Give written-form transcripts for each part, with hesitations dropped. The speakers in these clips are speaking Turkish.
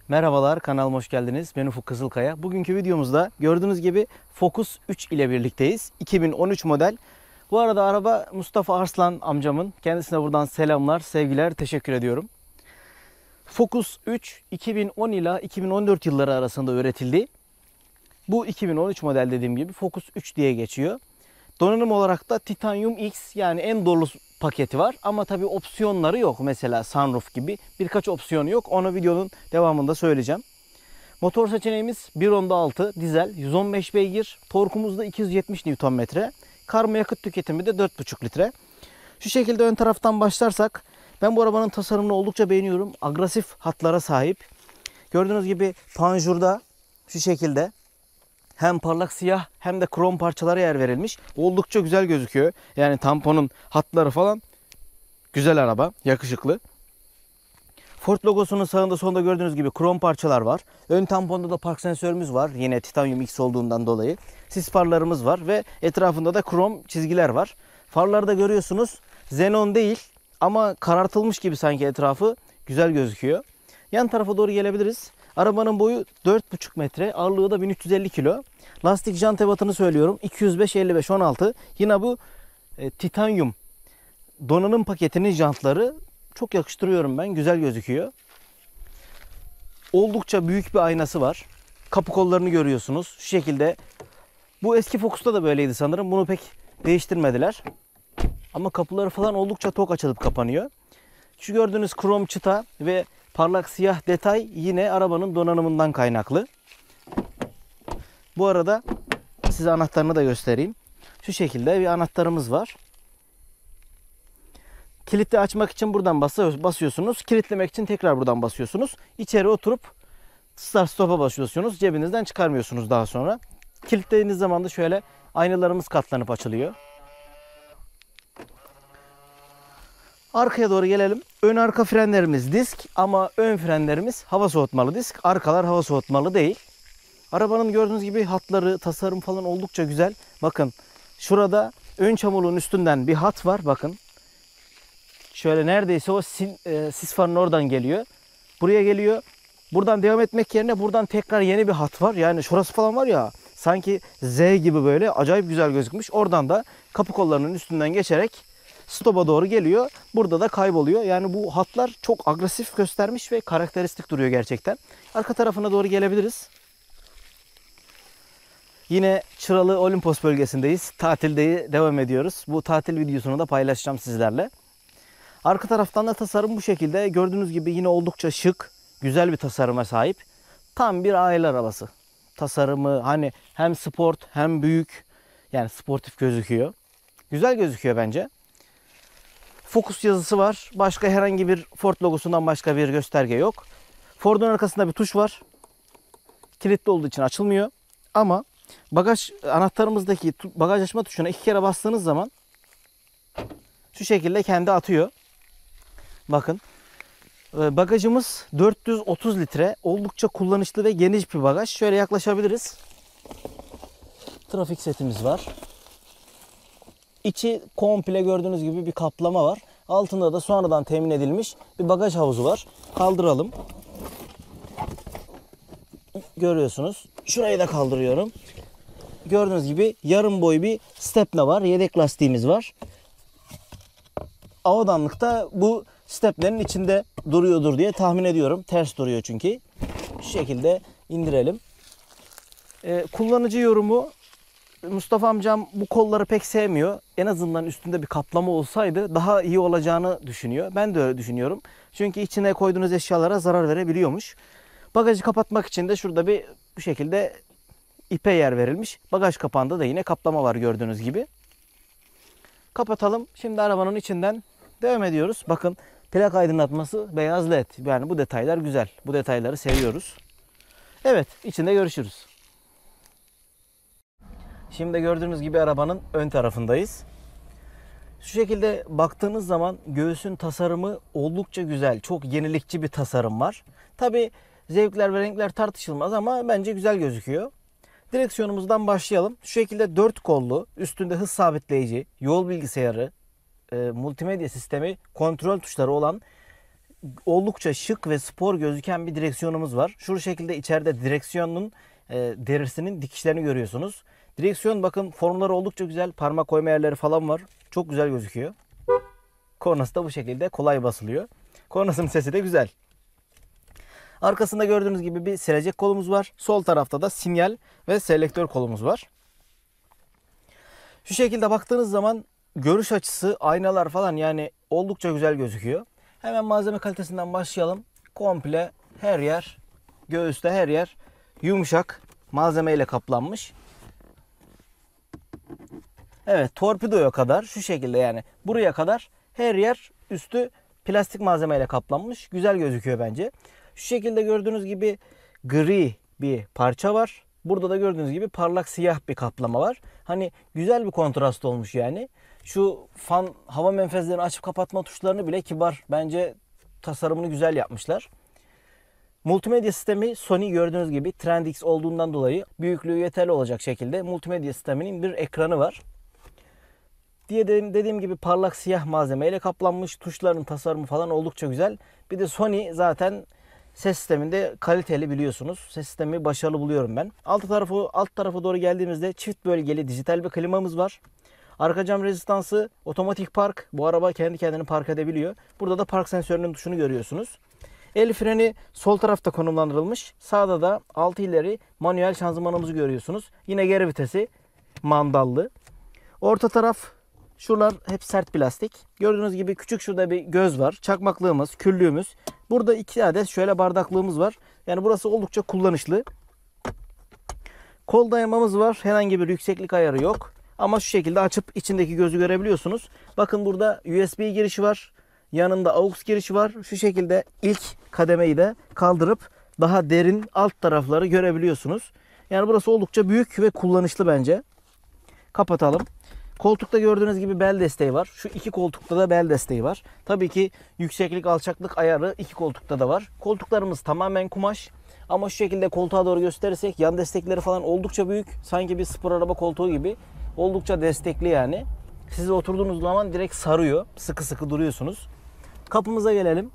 Merhabalar, kanalıma hoş geldiniz. Ben Ufuk Kızılkaya. Bugünkü videomuzda gördüğünüz gibi Focus 3 ile birlikteyiz. 2013 model. Bu arada araba Mustafa Arslan amcamın. Kendisine buradan selamlar, sevgiler, teşekkür ediyorum. Focus 3 2010 ile 2014 yılları arasında üretildi. Bu 2013 model dediğim gibi Focus 3 diye geçiyor. Donanım olarak da Titanium X yani en dolu paketi var. Ama tabi opsiyonları yok. Mesela sunroof gibi birkaç opsiyonu yok. Onu videonun devamında söyleyeceğim. Motor seçeneğimiz 1.6 dizel 115 beygir. Torkumuz da 270 Nm. Karma yakıt tüketimi de 4.5 litre. Şu şekilde ön taraftan başlarsak ben bu arabanın tasarımını oldukça beğeniyorum. Agresif hatlara sahip. Gördüğünüz gibi panjurda şu şekilde hem parlak siyah hem de krom parçalara yer verilmiş. Oldukça güzel gözüküyor. Yani tamponun hatları falan güzel araba. Yakışıklı. Ford logosunun sağında solunda gördüğünüz gibi krom parçalar var. Ön tamponda da park sensörümüz var. Yine Titanium X olduğundan dolayı. Sis farlarımız var ve etrafında da krom çizgiler var. Farlarda görüyorsunuz xenon değil ama karartılmış gibi sanki etrafı güzel gözüküyor. Yan tarafa doğru gelebiliriz. Arabanın boyu 4,5 metre, ağırlığı da 1350 kilo. Lastik jant ebatını söylüyorum. 205, 55, 16. Yine bu titanyum donanım paketinin jantları çok yakıştırıyorum ben. Güzel gözüküyor. Oldukça büyük bir aynası var. Kapı kollarını görüyorsunuz. Şu şekilde. Bu eski Focus'ta da böyleydi sanırım. Bunu pek değiştirmediler. Ama kapıları falan oldukça tok açılıp kapanıyor. Şu gördüğünüz krom çıta ve parlak siyah detay yine arabanın donanımından kaynaklı. Bu arada size anahtarını da göstereyim. Şu şekilde bir anahtarımız var. Kilitli açmak için buradan basıyorsunuz. Kilitlemek için tekrar buradan basıyorsunuz. İçeri oturup start stop'a basıyorsunuz. Cebinizden çıkarmıyorsunuz daha sonra. Kilitlediğiniz zaman da şöyle aynalarımız katlanıp açılıyor. Arkaya doğru gelelim. Ön arka frenlerimiz disk ama ön frenlerimiz hava soğutmalı disk. Arkalar hava soğutmalı değil. Arabanın gördüğünüz gibi hatları, tasarım falan oldukça güzel. Bakın şurada ön çamurluğun üstünden bir hat var. Bakın. Şöyle neredeyse o sis farının oradan geliyor. Buraya geliyor. Buradan devam etmek yerine buradan tekrar yeni bir hat var. Yani şurası falan var ya sanki Z gibi böyle acayip güzel gözükmüş. Oradan da kapı kollarının üstünden geçerek stop'a doğru geliyor. Burada da kayboluyor. Yani bu hatlar çok agresif göstermiş ve karakteristik duruyor gerçekten. Arka tarafına doğru gelebiliriz. Yine Çıralı Olimpos bölgesindeyiz. Tatilde devam ediyoruz. Bu tatil videosunu da paylaşacağım sizlerle. Arka taraftan da tasarım bu şekilde. Gördüğünüz gibi yine oldukça şık, güzel bir tasarıma sahip. Tam bir aile arabası. Tasarımı hani hem sport hem büyük. Yani sportif gözüküyor. Güzel gözüküyor bence. Focus yazısı var. Başka herhangi bir Ford logosundan başka bir gösterge yok. Ford'un arkasında bir tuş var. Kilitli olduğu için açılmıyor. Ama bagaj anahtarımızdaki bagaj açma tuşuna 2 kere bastığınız zaman şu şekilde kendi atıyor. Bakın. Bagajımız 430 litre. Oldukça kullanışlı ve geniş bir bagaj. Şöyle yaklaşabiliriz. Trafik setimiz var. İçi komple gördüğünüz gibi bir kaplama var. Altında da sonradan temin edilmiş bir bagaj havuzu var. Kaldıralım. Görüyorsunuz. Şurayı da kaldırıyorum. Gördüğünüz gibi yarım boy bir stepne var. Yedek lastiğimiz var. Avadanlıkta bu stepnenin içinde duruyordur diye tahmin ediyorum. Ters duruyor çünkü. Şu şekilde indirelim. Kullanıcı yorumu Mustafa amcam bu kolları pek sevmiyor. En azından üstünde bir kaplama olsaydı daha iyi olacağını düşünüyor. Ben de öyle düşünüyorum. Çünkü içine koyduğunuz eşyalara zarar verebiliyormuş. Bagajı kapatmak için de şurada bu şekilde ipe yer verilmiş. Bagaj kapağında da yine kaplama var gördüğünüz gibi. Kapatalım. Şimdi arabanın içinden devam ediyoruz. Bakın plak aydınlatması beyaz led. Yani bu detaylar güzel. Bu detayları seviyoruz. Evet, içinde görüşürüz. Şimdi gördüğünüz gibi arabanın ön tarafındayız. Şu şekilde baktığınız zaman göğsün tasarımı oldukça güzel. Çok yenilikçi bir tasarım var. Tabi zevkler ve renkler tartışılmaz ama bence güzel gözüküyor. Direksiyonumuzdan başlayalım. Şu şekilde 4 kollu, üstünde hız sabitleyici, yol bilgisayarı, multimedya sistemi, kontrol tuşları olan oldukça şık ve spor gözüken bir direksiyonumuz var. Şu şekilde içeride direksiyonun derisinin dikişlerini görüyorsunuz. Direksiyon bakın formları oldukça güzel. Parmak koyma yerleri falan var. Çok güzel gözüküyor. Kornası da bu şekilde kolay basılıyor. Kornasının sesi de güzel. Arkasında gördüğünüz gibi bir silecek kolumuz var. Sol tarafta da sinyal ve selektör kolumuz var. Şu şekilde baktığınız zaman görüş açısı, aynalar falan yani oldukça güzel gözüküyor. Hemen malzeme kalitesinden başlayalım. Komple her yer, göğüste her yer yumuşak malzemeyle kaplanmış. Evet, torpidoya kadar şu şekilde yani buraya kadar her yer üstü plastik malzemeyle kaplanmış. Güzel gözüküyor bence. Şu şekilde gördüğünüz gibi gri bir parça var. Burada da gördüğünüz gibi parlak siyah bir kaplama var. Hani güzel bir kontrast olmuş yani. Şu fan hava menfezlerini açıp kapatma tuşlarını bile kibar. Bence tasarımını güzel yapmışlar. Multimedya sistemi Sony gördüğünüz gibi Trend X olduğundan dolayı büyüklüğü yeterli olacak şekilde multimedya sisteminin bir ekranı var. Dediğim gibi parlak siyah malzemeyle kaplanmış. Tuşların tasarımı falan oldukça güzel. Bir de Sony zaten ses sisteminde kaliteli biliyorsunuz. Ses sistemi başarılı buluyorum ben. Alt tarafa doğru geldiğimizde çift bölgeli dijital bir klimamız var. Arka cam rezistansı, otomatik park. Bu araba kendi kendini park edebiliyor. Burada da park sensörünün tuşunu görüyorsunuz. El freni sol tarafta konumlandırılmış. Sağda da 6 ileri manuel şanzımanımızı görüyorsunuz. Yine geri vitesi mandallı. Orta taraf, şuralar hep sert plastik. Gördüğünüz gibi küçük şurada bir göz var. Çakmaklığımız, küllüğümüz. Burada 2 adet şöyle bardaklığımız var. Yani burası oldukça kullanışlı. Kol dayamamız var. Herhangi bir yükseklik ayarı yok. Ama şu şekilde açıp içindeki gözü görebiliyorsunuz. Bakın burada USB girişi var. Yanında AUX girişi var. Şu şekilde ilk kademeyi de kaldırıp daha derin alt tarafları görebiliyorsunuz. Yani burası oldukça büyük ve kullanışlı bence. Kapatalım. Koltukta gördüğünüz gibi bel desteği var. Şu iki koltukta da bel desteği var. Tabii ki yükseklik alçaklık ayarı iki koltukta da var. Koltuklarımız tamamen kumaş. Ama şu şekilde koltuğa doğru gösterirsek yan destekleri falan oldukça büyük. Sanki bir spor araba koltuğu gibi. Oldukça destekli yani. Siz oturduğunuz zaman direkt sarıyor. Sıkı sıkı duruyorsunuz. Kapımıza gelelim.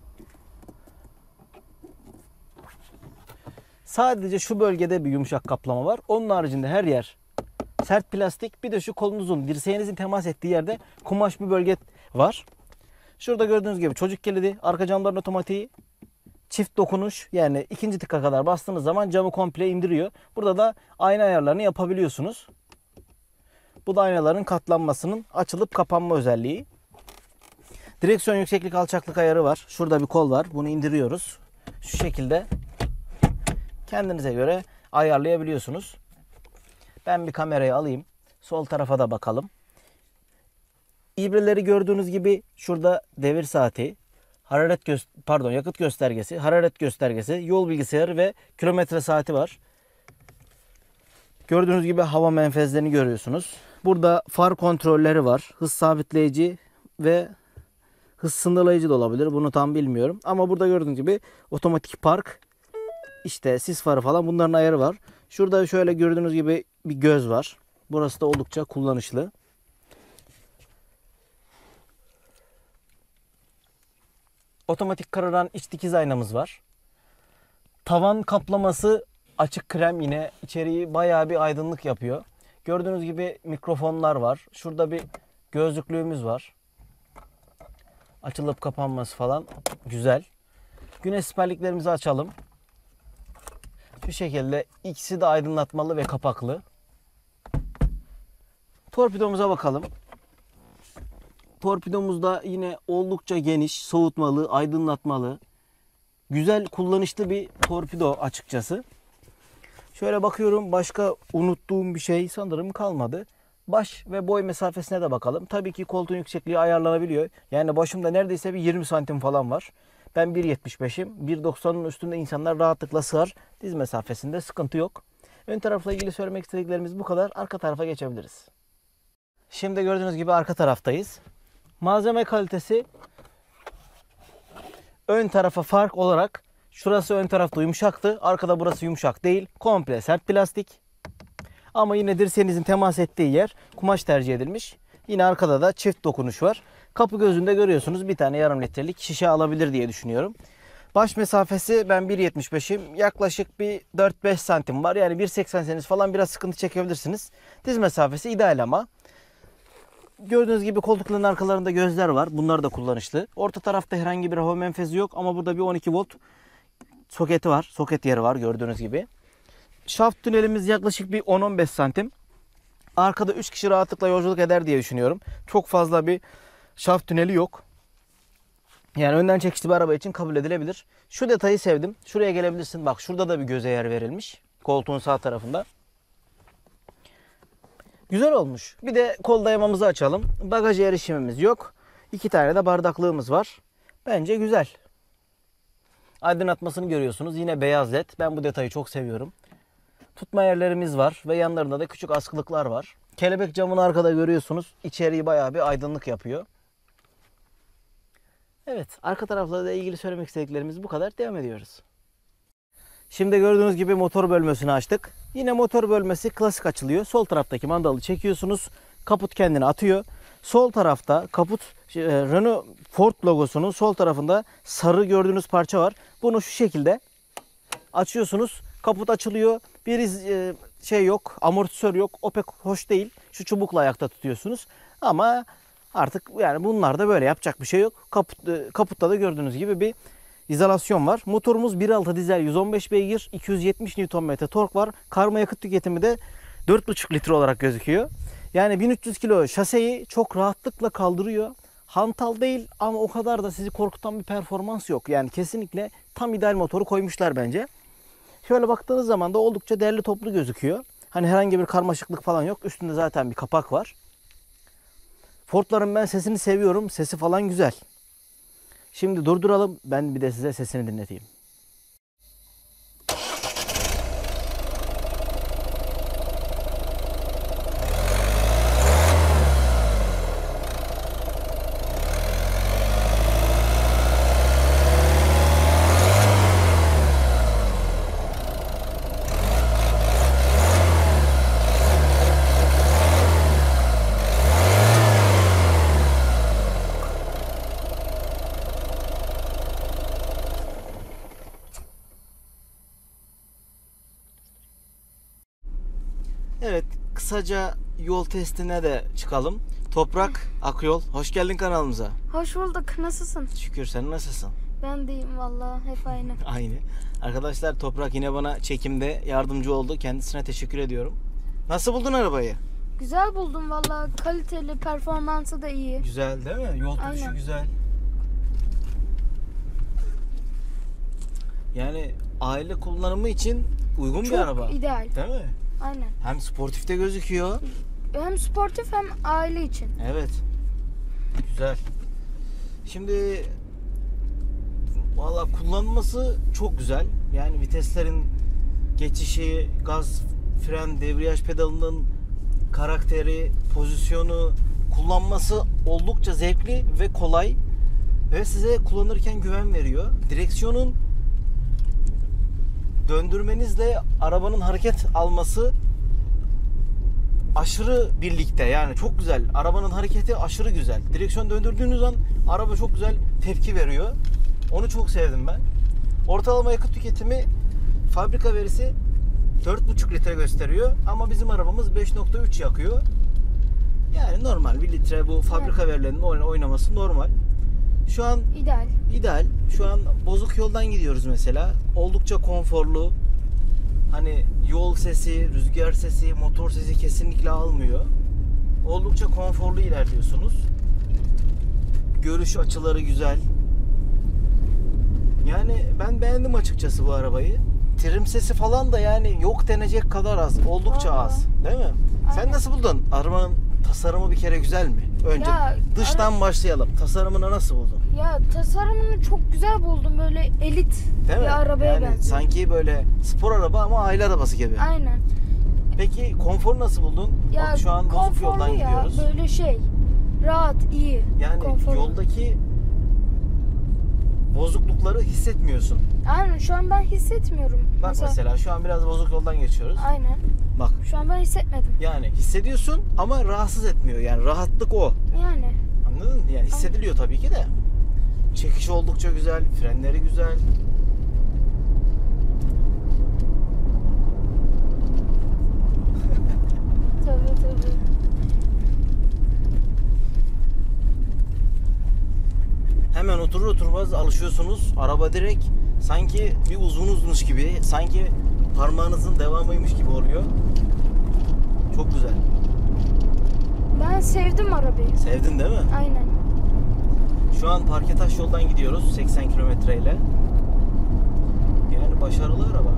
Sadece şu bölgede bir yumuşak kaplama var. Onun haricinde her yer sert plastik. Bir de şu kolunuzun, dirseğinizin temas ettiği yerde kumaş bir bölge var. Şurada gördüğünüz gibi çocuk kilidi, arka camların otomatiği, çift dokunuş. Yani ikinci tıka kadar bastığınız zaman camı komple indiriyor. Burada da ayna ayarlarını yapabiliyorsunuz. Bu da aynaların katlanmasının açılıp kapanma özelliği. Direksiyon yükseklik alçaklık ayarı var. Şurada bir kol var. Bunu indiriyoruz. Şu şekilde kendinize göre ayarlayabiliyorsunuz. Ben bir kamerayı alayım. Sol tarafa da bakalım. İbreleri gördüğünüz gibi şurada devir saati, yakıt göstergesi, hararet göstergesi, yol bilgisayarı ve kilometre saati var. Gördüğünüz gibi hava menfezlerini görüyorsunuz. Burada far kontrolleri var. Hız sabitleyici ve hız sınırlayıcı da olabilir. Bunu tam bilmiyorum. Ama burada gördüğünüz gibi otomatik park, işte sis farı falan bunların ayarı var. Şurada şöyle gördüğünüz gibi bir göz var. Burası da oldukça kullanışlı. Otomatik kararan iç dikiz aynamız var. Tavan kaplaması açık krem, yine içeriği bayağı bir aydınlık yapıyor. Gördüğünüz gibi mikrofonlar var. Şurada bir gözlüklüğümüz var. Açılıp kapanması falan güzel. Güneş siperliklerimizi açalım. Şu şekilde ikisi de aydınlatmalı ve kapaklı. Torpidomuza bakalım. Torpidomuzda yine oldukça geniş, soğutmalı, aydınlatmalı. Güzel, kullanışlı bir torpido açıkçası. Şöyle bakıyorum, başka unuttuğum bir şey sanırım kalmadı. Baş ve boy mesafesine de bakalım. Tabii ki koltuğun yüksekliği ayarlanabiliyor. Yani başımda neredeyse bir 20 santim falan var. Ben 1.75'im. 1.90'ın üstünde insanlar rahatlıkla sığar. Diz mesafesinde sıkıntı yok. Ön tarafla ilgili söylemek istediklerimiz bu kadar. Arka tarafa geçebiliriz. Şimdi gördüğünüz gibi arka taraftayız. Malzeme kalitesi ön tarafa fark olarak şurası ön tarafta yumuşaktı. Arkada burası yumuşak değil. Komple sert plastik. Ama yine dirseğinizin temas ettiği yer kumaş tercih edilmiş. Yine arkada da çift dokunuş var. Kapı gözünde görüyorsunuz, bir tane yarım litrelik şişe alabilir diye düşünüyorum. Baş mesafesi, ben 1.75'im. Yaklaşık bir 4-5 santim var. Yani 1.80'seniz falan biraz sıkıntı çekebilirsiniz. Diz mesafesi ideal ama. Gördüğünüz gibi koltukların arkalarında gözler var. Bunlar da kullanışlı. Orta tarafta herhangi bir hava menfezi yok ama burada bir 12 volt soketi var. Soket yeri var gördüğünüz gibi. Şaft tünelimiz yaklaşık bir 10-15 santim. Arkada 3 kişi rahatlıkla yolculuk eder diye düşünüyorum. Çok fazla bir şaft tüneli yok. Yani önden çekişli bir araba için kabul edilebilir. Şu detayı sevdim. Şuraya gelebilirsin. Bak şurada da bir göze yer verilmiş. Koltuğun sağ tarafında. Güzel olmuş. Bir de kol dayamamızı açalım. Bagaja erişimimiz yok. 2 tane de bardaklığımız var. Bence güzel. Aydınlatmasını görüyorsunuz. Yine beyaz led. Ben bu detayı çok seviyorum. Tutma yerlerimiz var ve yanlarında da küçük askılıklar var. Kelebek camını arkada görüyorsunuz. İçeriği bayağı bir aydınlık yapıyor. Evet, arka tarafla ilgili söylemek istediklerimiz bu kadar. Devam ediyoruz. Şimdi gördüğünüz gibi motor bölmesini açtık. Yine motor bölmesi klasik açılıyor. Sol taraftaki mandalı çekiyorsunuz. Kaput kendini atıyor. Sol tarafta kaput Renault Ford logosunun sol tarafında sarı gördüğünüz parça var. Bunu şu şekilde açıyorsunuz. Kaput açılıyor. Bir şey yok, amortisör yok. O pek hoş değil. Şu çubukla ayakta tutuyorsunuz. Ama artık yani bunlar da böyle, yapacak bir şey yok. Kaputta da gördüğünüz gibi bir izolasyon var. Motorumuz 1.6 dizel 115 beygir, 270 Nm tork var. Karma yakıt tüketimi de 4.5 litre olarak gözüküyor. Yani 1300 kilo şaseyi çok rahatlıkla kaldırıyor. Hantal değil ama o kadar da sizi korkutan bir performans yok. Yani kesinlikle tam ideal motoru koymuşlar bence. Şöyle baktığınız zaman da oldukça derli toplu gözüküyor. Hani herhangi bir karmaşıklık falan yok. Üstünde zaten bir kapak var. Ford'ların ben sesini seviyorum. Sesi falan güzel. Şimdi durduralım. Ben bir de size sesini dinleteyim. Evet, kısaca yol testine de çıkalım. Toprak Akyol, hoş geldin kanalımıza. Hoş bulduk. Nasılsın? Şükür, sen nasılsın? Ben deyim vallahi, hep aynı. Aynı. Arkadaşlar, Toprak yine bana çekimde yardımcı oldu. Kendisine teşekkür ediyorum. Nasıl buldun arabayı? Güzel buldum vallahi. Kaliteli, performansı da iyi. Güzel değil mi? Yol tutuşu Aynen. güzel. Yani aile kullanımı için uygun bir araba. Çok ideal. Değil mi? Aynen. Hem sportifte gözüküyor. Hem sportif hem aile için. Evet. Güzel. Şimdi valla kullanılması çok güzel. Yani viteslerin geçişi, gaz, fren, debriyaj pedalının karakteri, pozisyonu, kullanması oldukça zevkli ve kolay. Ve size kullanırken güven veriyor. Direksiyonun döndürmenizle arabanın hareket alması aşırı birlikte, yani çok güzel. Arabanın hareketi aşırı güzel. Direksiyon döndürdüğünüz an araba çok güzel tepki veriyor. Onu çok sevdim ben. Ortalama yakıt tüketimi fabrika verisi 4,5 litre gösteriyor ama bizim arabamız 5,3 yakıyor. Yani normal 1 litre, bu fabrika verilerinin oynaması normal. Şu an ideal. Şu an bozuk yoldan gidiyoruz mesela. Oldukça konforlu. Hani yol sesi, rüzgar sesi, motor sesi kesinlikle almıyor. Oldukça konforlu ilerliyorsunuz. Görüş açıları güzel. Yani ben beğendim açıkçası bu arabayı. Trim sesi falan da yani yok denecek kadar az. Oldukça az. Değil mi? Aynen. Sen nasıl buldun? Arabanın tasarımı bir kere güzel mi? Önce dıştan başlayalım. Tasarımını nasıl buldun? Ya tasarımını çok güzel buldum. Böyle elit değil mi? bir arabaya yani benziyor. Sanki böyle spor araba ama aile arabası gibi. Aynen. Peki konfor nasıl buldun? Ya bak şu an bozuk yoldan ya, gidiyoruz. böyle rahat, iyi. Yani konforlu. Yoldaki bozuklukları hissetmiyorsun. Aynen, şu an ben hissetmiyorum. Bak mesela şu an biraz bozuk yoldan geçiyoruz. Aynen. Bak. Şu an ben hissetmedim. Yani hissediyorsun ama rahatsız etmiyor. Yani rahatlık o. Yani. Anladın mı? Yani hissediliyor tabii ki de. Çekişi oldukça güzel, frenleri güzel. Tabii. Hemen oturur oturmaz alışıyorsunuz. Araba direkt sanki bir uzvunuzmuş gibi, sanki parmağınızın devamıymış gibi oluyor. Çok güzel. Ben sevdim arabayı. Sevdin değil mi? Aynen. Şu an parke taş yoldan gidiyoruz 80 kilometreyle. Yani başarılı araba.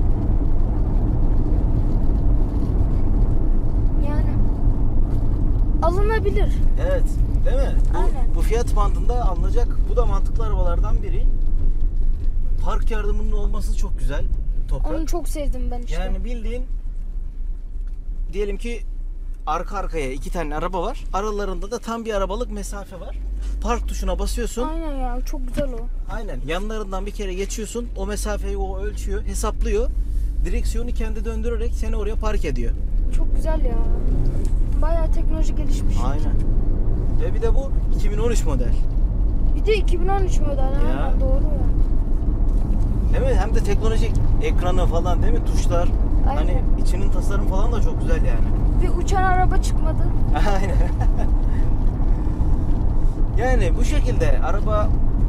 Yani alınabilir. Evet, değil mi? Aynen. Bu fiyat bandında alınacak. Bu da mantıklı arabalardan biri. Park yardımının olması çok güzel. Toprak. Onu çok sevdim ben işte. Yani bildiğin, diyelim ki arka arkaya iki tane araba var. Aralarında da tam bir arabalık mesafe var. Park tuşuna basıyorsun. Aynen ya, çok güzel o. Aynen. Yanlarından bir kere geçiyorsun. O mesafeyi o ölçüyor, hesaplıyor. Direksiyonu kendi döndürerek seni oraya park ediyor. Çok güzel ya. Bayağı teknoloji gelişmiş. Aynen. Ve bir de bu 2013 model. Bir de 2013 model. Ya. Aynen, doğru ya. Değil mi? Hem de teknolojik ekranı falan, değil mi? Tuşlar. Aynen. Hani içinin tasarım falan da çok güzel yani. Bir uçan araba çıkmadı. Aynen. Yani bu şekilde araba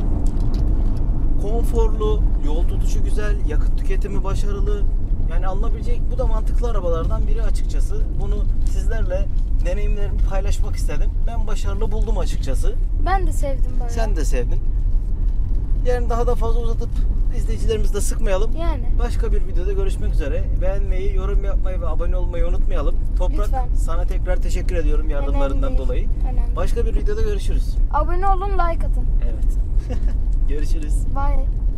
konforlu, yol tutuşu güzel, yakıt tüketimi başarılı. Yani alınabilecek, bu da mantıklı arabalardan biri açıkçası. Bunu sizlerle deneyimlerimi paylaşmak istedim. Ben başarılı buldum açıkçası. Ben de sevdim bayağı. Sen de sevdin. Yani daha da fazla uzatıp izleyicilerimizi de sıkmayalım. Yani. Başka bir videoda görüşmek üzere. Beğenmeyi, yorum yapmayı ve abone olmayı unutmayalım. Toprak, Lütfen. sana tekrar teşekkür ediyorum yardımlarından Önemli değil. dolayı. Önemli. Başka bir videoda görüşürüz. Abone olun, like atın. Evet. Görüşürüz. Bye.